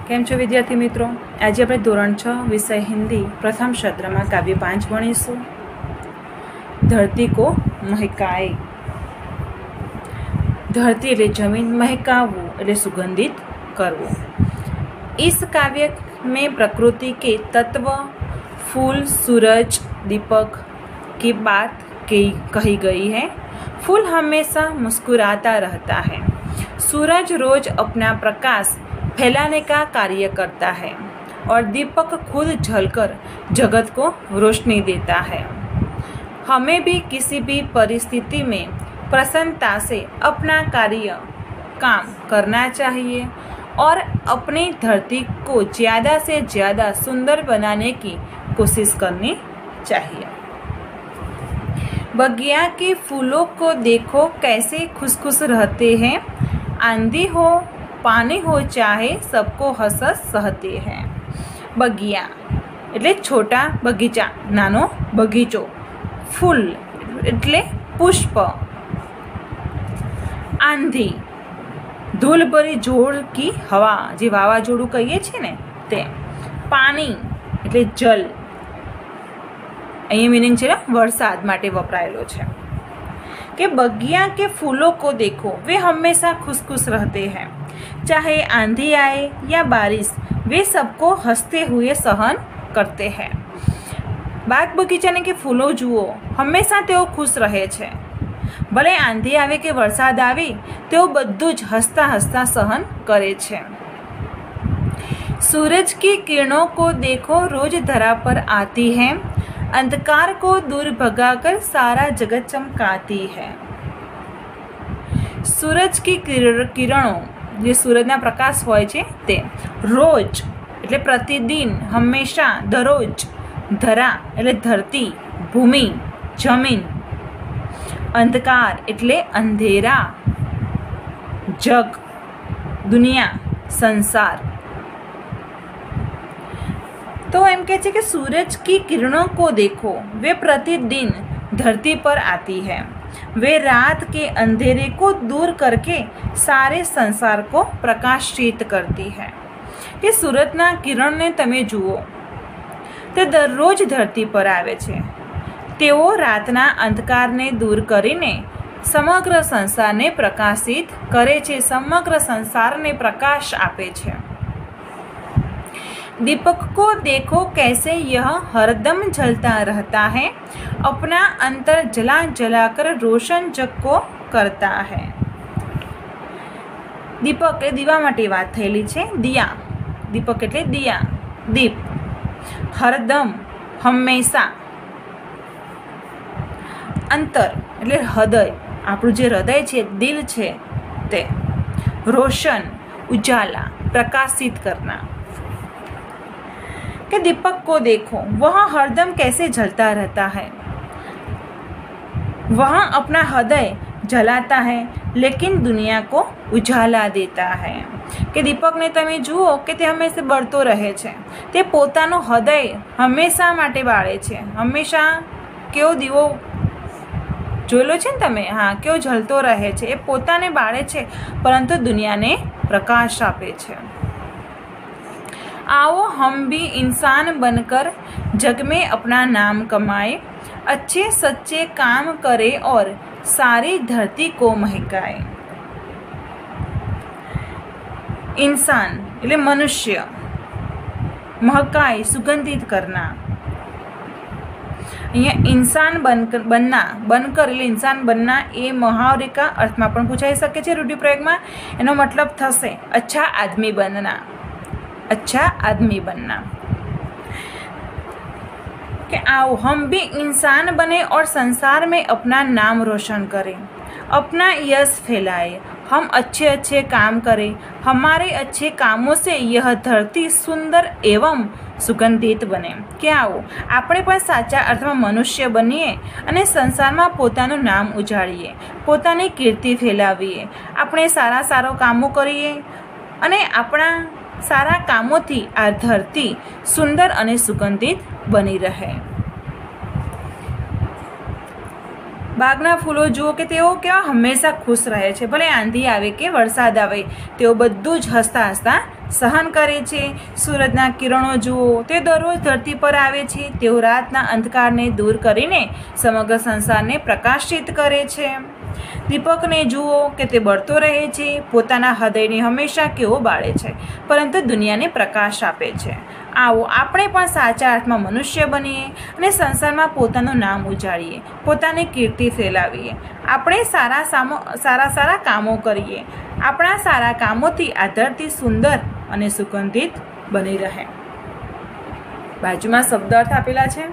केम छो विद्यार्थी मित्रों। आज આપણે ધોરણ 6 વિષય હિન્દી પ્રથમ સત્રમાં કાવ્ય 5 ભણીશું। ધરતી को महकाए। धरती એટલે જમીન, महकावવું એટલે सुगंधित करवो। इस काव्य में प्रकृति के तत्व, फूल, सूरज, दीपक की बात कही गई है। फूल हमेशा मुस्कुराता रहता है। सूरज रोज अपना प्रकाश फैलाने का कार्य करता है और दीपक खुद जलकर जगत को रोशनी देता है। हमें भी किसी भी परिस्थिति में प्रसन्नता से अपना काम करना चाहिए और अपनी धरती को ज़्यादा से ज़्यादा सुंदर बनाने की कोशिश करनी चाहिए। बगिया के फूलों को देखो कैसे खुश खुश रहते हैं। आंधी हो पानी हो चाहे सबको हसस सहते हैं। बगिया એટલે छोटा बगीचा, नानो बगीचो। फूल એટલે पुष्प। आंधी धूलभरी जोर की हवा, जे वावाझोडું કહીએ છીએ ને તે। પાણી એટલે જલ, અહીં મીનિંગ છે વરસાદ માટે વપરાયેલો છે कि बगिया के फूलों को देखो वे हमेशा खुश खुश रहते हैं। चाहे आंधी आए या बारिश, वे सबको हंसते हुए सहन करते हैं। बाग बगीचाने के फूलों जुओ, हमेशा तेओ खुश रहे छे। भले आंधी आवे के वरसाद आवे, तेओ बधुं ज हंसता हंसता सहन करे छे। सूरज की किरणों को देखो रोज धरा पर आती है। अंधकार को दूर भगाकर सारा जगत चमकाती है। सूरज की किरणों, જે સૂરજના પ્રકાશ હોય છે તે રોજ એટલે પ્રતિદિન, હંમેશા, દરરોજ, ધરા એટલે ધરતી, ભૂમિ, જમીન, અંધકાર એટલે અંધેરા, જગ, દુનિયા, સંસાર। तो एम कहते कि सूरज की किरणों को देखो वे प्रतिदिन धरती पर आती है। वे रात के अंधेरे को दूर करके सारे संसार को प्रकाशित करती है। कि सूरजना किरण ने तमे जुओ ते दररोज धरती पर आवे छे। तेओ रातना अंधकारने दूर करीने समग्र संसारने प्रकाशित करे छे, समग्र संसारने प्रकाश आपे छे। दीपक को देखो कैसे यह हरदम जलता रहता है। अपना अंतर जला जलाकर रोशन जग को करता है। दीपक ए दीवा माटे वात थयेली छे। दिया, दीपक एटले दिया, दीप। हरदम हमेशा। अंतर एटले हृदय, आपणुं जे हृदय छे, दिल छे ते। रोशन उजाला, प्रकाशित करना। कि दीपक को देखो वह हरदम कैसे जलता रहता है। वह अपना हृदय जलाता है लेकिन दुनिया को उजाला देता है। कि दीपक ने तमे जुओ कि ते हमेशा बळतो रहे छे। ते पोतानो हृदय हमेशा माटे बाळे छे। हमेशा केवो दीवो जोयेलो छे ने तमे, हाँ, केवो जलतो रहे छे। ए पोताने बाळे छे परंतु दुनियाने प्रकाश आपे छे। आओ हम भी इंसान बनकर जग में अपना नाम कमाए। अच्छे सच्चे काम करे और सारी धरती को महकाए। इंसान એટલે મનુષ્ય, महकाए सुगंधित करना। અહીંયા इंसान बनकर એટલે इंसान बनना એ मुहावरे का अर्थમાં પણ પૂછાઈ શકે છે રૂઢિપ્રયોગમાં। એનો મતલબ થશે अच्छा आदमी बनना, अच्छा आदमी बनना। कि आओ हम भी इंसान बने और संसार में अपना नाम रोशन करें, अपना यश फैलाए। हम अच्छे अच्छे काम करें। हमारे अच्छे कामों से यह धरती सुंदर एवं सुगंधित बने। कि आओ આપણે પણ સાચા અર્થમાં મનુષ્ય બનીએ અને સંસારમાં પોતાનું નામ ઉજાળીએ, પોતાની કીર્તિ ફેલાવીએ। આપણે સારા કામો કરીએ અને આપણા सारा कामोथी आ धरती सुंदर अने सुगंधित बनी रहे। બાગના ફૂલો જુઓ કે તેઓ કેવા હંમેશા ખુશ રહે છે, ભલે આંધી આવે કે વરસાદ આવે તેઓ બધું જ હસતા હસતા સહન કરે છે. સૂરજના કિરણો જુઓ, તે દરરોજ ધરતી પર આવે છે, તેઓ રાતના અંધકારને દૂર કરીને સમગ્ર સંસારને પ્રકાશિત કરે છે. દીપકને જુઓ કે તે બળતો રહે છે, પોતાના હૃદયને હંમેશા કેવો બાળે છે, પરંતુ દુનિયાને પ્રકાશ આપે છે. આવો આપણે પણ સાચા અર્થમાં મનુષ્ય બનીએ અને સંસારમાં પોતાનું નામ ઉજાળીએ, પોતાની કીર્તિ ફેલાવીએ. આપણે સારા કામો કરીએ. આપણા સારા કામોથી આ ધરતી સુંદર અને સુગંધિત બની રહે. બાજુમાં શબ્દ અર્થ આપેલા છે.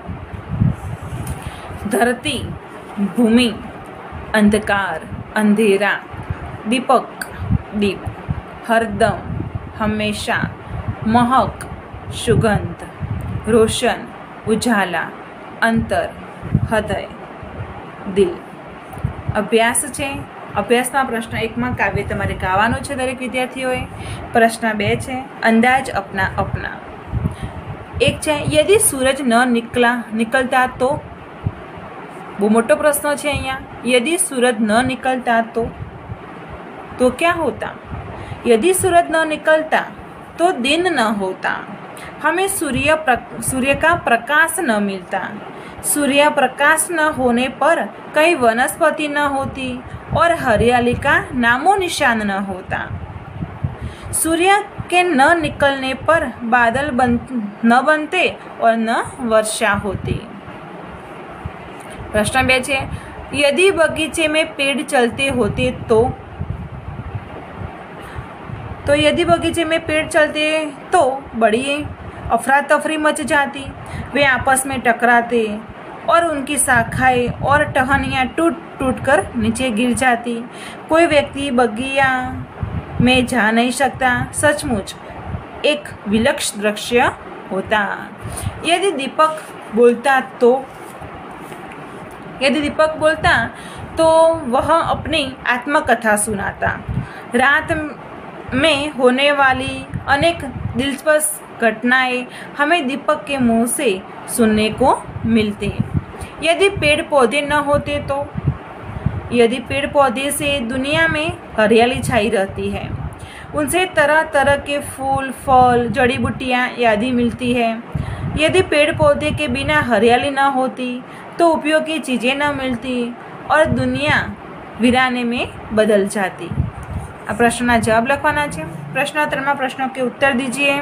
ધરતી, ભૂમિ, અંધકાર, અંધેરા, દીપક, દીપ, હરદમ, હંમેશા, મહક, સુગંધ, રોશન, ઉજાલા, અંતર, હૃદય, દિલ. અભ્યાસ છે. અભ્યાસના પ્રશ્ન 1માં કાવ્ય તમારે ગાવાનું છે દરેક વિદ્યાર્થીઓએ. પ્રશ્ન 2 છે અંદાજ અપના અપના. 1 છે યદि સૂરજ ન નિકલતા તો. બહુ મોટો પ્રશ્ન છે અહીંયા. યદि सूरज न निकलता तो क्या होता? यदि सूरज न निकलता तो दिन न होता, हमें सूर्य का प्रकाश न मिलता, सूर्य प्रकाश न होने पर कई वनस्पति न होती और हरियाली का नामो निशान न होता, सूर्य के न निकलने पर बादल न बनते और न वर्षा होती. प्रश्न 2 છે यदि बगीचे में पेड़ चलते होते तो यदि बगीचे में पेड़ चलते तो बड़ी अफरा तफरी मच जाती, वे आपस में टकराते और उनकी शाखाएं और टहनियाँ टूट टूट कर नीचे गिर जाती. कोई व्यक्ति बगिया में जा नहीं सकता. सचमुच एक विलक्षण दृश्य होता. यदि दीपक बोलता तो वह अपनी आत्मकथा सुनाता. रात में होने वाली अनेक दिलचस्प घटनाएं हमें दीपक के मुंह से सुनने को मिलती. यदि पेड़ पौधे न होते तो. यदि पेड़ पौधे से दुनिया में हरियाली छाई रहती है, उनसे तरह तरह के फूल फल जड़ी बूटियाँ आदि मिलती है. यदि पेड़ पौधे के बिना हरियाली न होती तो उपयोगी चीज़ें न मिलती और दुनिया वीराने में बदल जाती. आ प्रश्नना जवाब लखवाना है. प्रश्नोत्तर प्रश्नों के उत्तर दीजिए.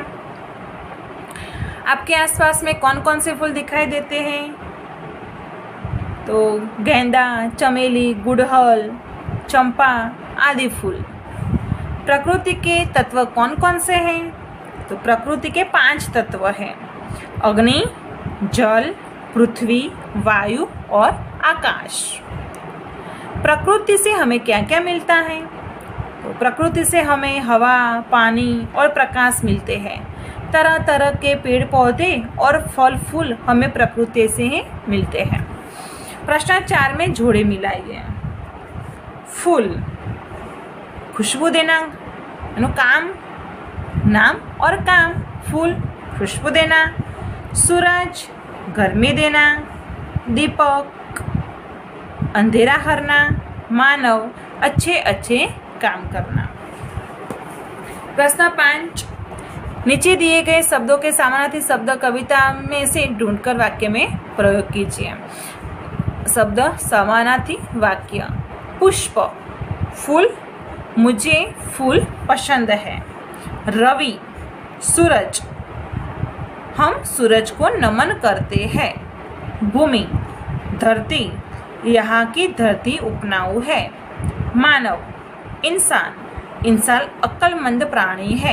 आपके आसपास में कौन कौन से फूल दिखाई देते हैं? तो गेंदा, चमेली, गुड़हल, चंपा आदि फूल. प्रकृति के तत्व कौन कौन से हैं? तो प्रकृति के 5 तत्व हैं: अग्नि, जल, पृथ्वी, वायु और आकाश. प्रकृति से हमें क्या क्या मिलता है? तो प्रकृति से हमें हवा, पानी और प्रकाश मिलते हैं. तरह तरह के पेड़ पौधे और फल फूल हमें प्रकृति से ही मिलते हैं. प्रश्न 4 में जोड़े मिलाइए. फूल खुशबू देना, काम, नाम और काम. फूल खुशबू देना. सूरज गर्मी देना. दीपक अंधेरा हरना. मानव अच्छे अच्छे काम करना. प्रश्न 5 नीचे दिए गए शब्दों के समानार्थी शब्द कविता में से ढूंढकर वाक्य में प्रयोग कीजिए. शब्द समानार्थी वाक्य. पुष्प फूल, मुझे फूल पसंद है. रवि सूरज, हम सूरज को नमन करते हैं. भूमि धरती, यहाँ की धरती उपजाऊ है. मानव इंसान अक्लमंद प्राणी है.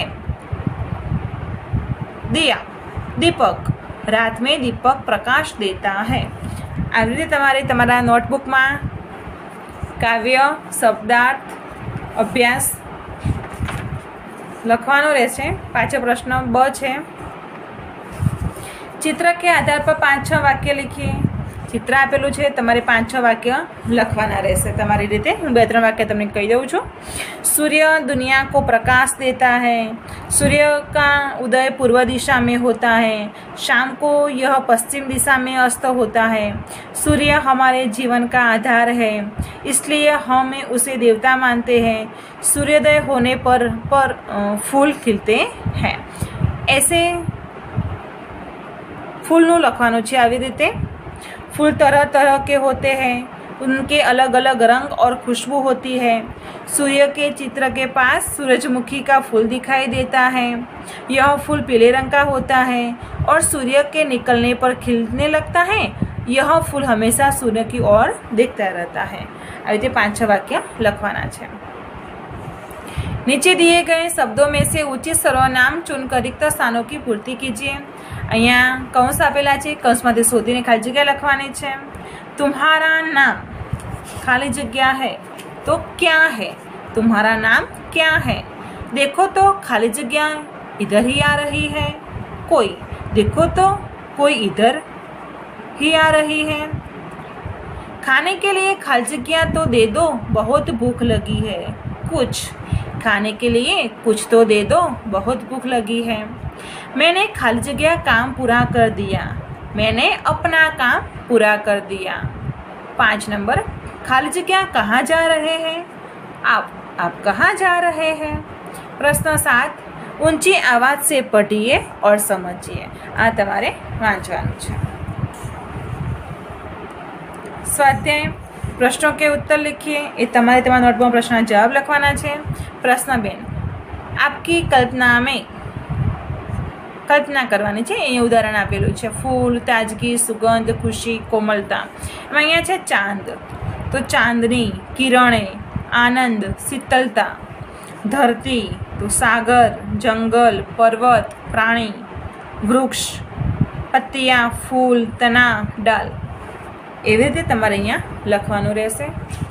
दिया दीपक, रात में दीपक प्रकाश देता है. आ रीते तमारे तमारा नोटबुक में काव्य शब्दार्थ अभ्यास लखवानो रहेशे. पाछो प्रश्न ब छे. चित्र के आधार पर 5-6 वाक्य लिखिए. चित्र आपेलू है, तमारे 5-6 वाक्य लखवाना रहेशे तमारी रीते। हूँ 2-3 वाक्य तमने कही दऊँ छूँ। सूर्य दुनिया को प्रकाश देता है। सूर्य का उदय पूर्व दिशा में होता है। शाम को यह पश्चिम दिशा में अस्त होता है। सूर्य हमारे जीवन का आधार है, इसलिए हम उसे देवता मानते हैं। सूर्योदय होने पर फूल खिलते हैं। ऐसे फूलનું લખવાનું છે આવી રીતે। फूल तरह तरह के होते हैं, उनके अलग अलग रंग और खुशबू होती है। सूर्य के चित्र के पास सूरजमुखी का फूल दिखाई देता है। यह फूल पीले रंग का होता है और सूर्य के निकलने पर खिलने लगता है। यह फूल हमेशा सूर्य की ओर देखता रहता है। આવી રીતે 5-6 वाक्य લખવાના છે। नीचे दिए गए शब्दों में से उचित सर्वनाम चुनकर रिक्त स्थानों की पूर्ति कीजिए। अहींया कंस आपेला है, कंसमांथी शोधीने खाली जग्या लखवानी है। तुम्हारा नाम खाली जग्या है तो क्या है? तुम्हारा नाम क्या है? देखो तो खाली जग्या इधर ही आ रही है। कोई, देखो तो कोई इधर ही आ रही है। खाने के लिए खाली जग्या तो दे दो, बहुत भूख लगी है। कुछ, खाने के लिए कुछ तो दे दो, बहुत भूख लगी है। मैंने खाली जगह काम पूरा कर दिया। मैंने अपना काम पूरा कर दिया। 5 नंबर, खाली जगह कहाँ जा रहे हैं? आप कहाँ जा रहे हैं? प्रश्न 7, ऊंची आवाज से पढ़िए और समझिए। आ तमारे वांचवानुं छे। स्वाध्याय प्रश्नों के उत्तर लिखिए। ये तमारे तमारा नोटबुक में प्रश्न जवाब लखवाना है। प्रश्न 2, आपकी कल्पना में कल्पना करवानी है। अहीं उदाहरण आपेलू है, फूल, ताजगी, सुगंध, खुशी, कोमलता। अहींया है चांद, तो चांदनी, किरणें, आनंद, शीतलता। धरती तो सागर, जंगल, पर्वत, प्राणी, वृक्ष, पत्तियाँ, फूल, तना, डाल। एवी रीते तमारे अहींया लखवानुं रहेशे।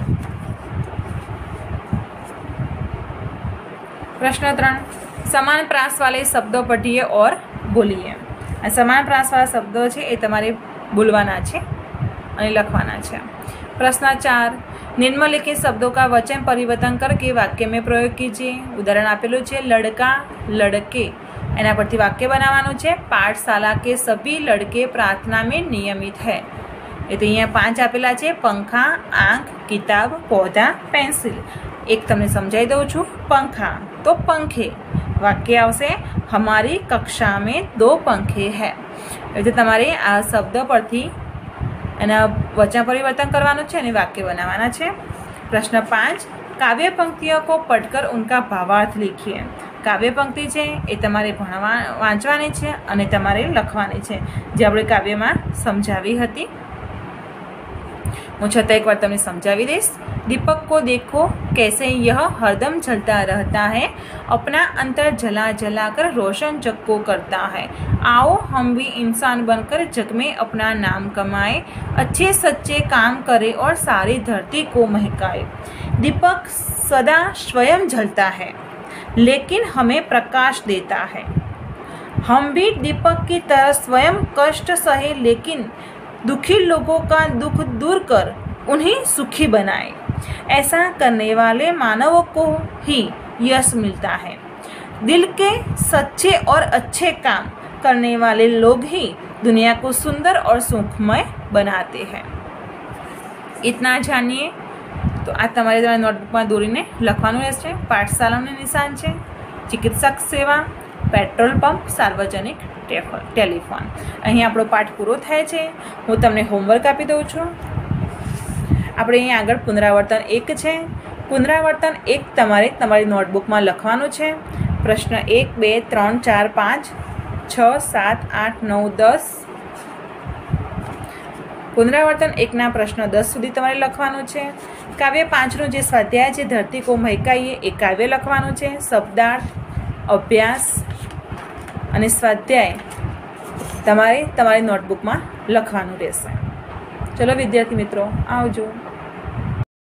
प्रश्न 3, समान प्रास वाले शब्दों पढ़िए और बोलिए। समान प्रास वाला शब्दों है ये तमारे बोलवाना है और लखवाना है। प्रश्न 4, निम्नलिखित शब्दों का वचन परिवर्तन करके वाक्य में प्रयोग कीजिए। उदाहरण आपेलू है, लड़का, लड़के। एना परथी वाक्य बनावानुं छे। पाठशाला के सभी लड़के प्रार्थना में नियमित है। ये तो अहींया 5 आपेला है, पंखा, आँख, किताब, पौधा, पेन्सिल। एक तमने समझाई दऊं छूं, पंखा तो पंखे। वाक्य आवशे, हमारी कक्षा में 2 पंखे हैं। એટલે તમારે આ શબ્દ પરથી એના વચન પરિવર્તન કરવાનું છે અને વાક્ય બનાવવાના છે। પ્રશ્ન 5, કાવ્ય પંક્તિઓ को पढ़कर उनका भावार्थ लिखिए। काव्य पंक्ति है ये तमारे वांचवानी है और तमारे लखवानी है, जे आपणे काव्यमां समझावी हती। हूँ छतां एक बार तमने समझावी दईश। दीपक को देखो कैसे यह हरदम जलता रहता है, अपना अंतर जला जला कर रोशन जग को करता है। आओ हम भी इंसान बनकर जग में अपना नाम कमाए, अच्छे सच्चे काम करे और सारी धरती को महकाए। दीपक सदा स्वयं जलता है लेकिन हमें प्रकाश देता है। हम भी दीपक की तरह स्वयं कष्ट सहे लेकिन दुखी लोगों का दुख दूर कर उन्हें सुखी बनाए। ऐसा करने वाले मानवों को ही यश मिलता है। दिल के सच्चे और अच्छे काम करने वाले लोग ही दुनिया को सुंदर और सुखमय बनाते हैं। इतना जानिए। तो आ तमारे नोटबुक में दौरीने लखवानुं रहेशे। पाठशालानुं निशान है, चिकित्सक सेवा, पेट्रोल पंप, सार्वजनिक टेलिफोन। अहीं आपणो पाठ पूरो थाय छे। हूँ तमने होमवर्क आपी दऊं छुं। આપણે અહીં આગળ પુનરાવર્તન 1 છે। પુનરાવર્તન 1 તમારે તમારી નોટબુકમાં લખવાનું છે। પ્રશ્ન 1, 2, 3, 4, 5, 6, 7, 8, 9, 10। પુનરાવર્તન 1ના પ્રશ્ન 10 સુધી તમારે લખવાનું છે। કાવ્ય 5નું જે સ્વાધ્યાય છે, ધરતી કો મહેકાઈએ, એ કાવ્ય લખવાનું છે। શબ્દાર્થ, અભ્યાસ અને સ્વાધ્યાય તમારે તમારી નોટબુકમાં લખવાનું રહેશે। ચલો વિદ્યાર્થી મિત્રો, આવજો।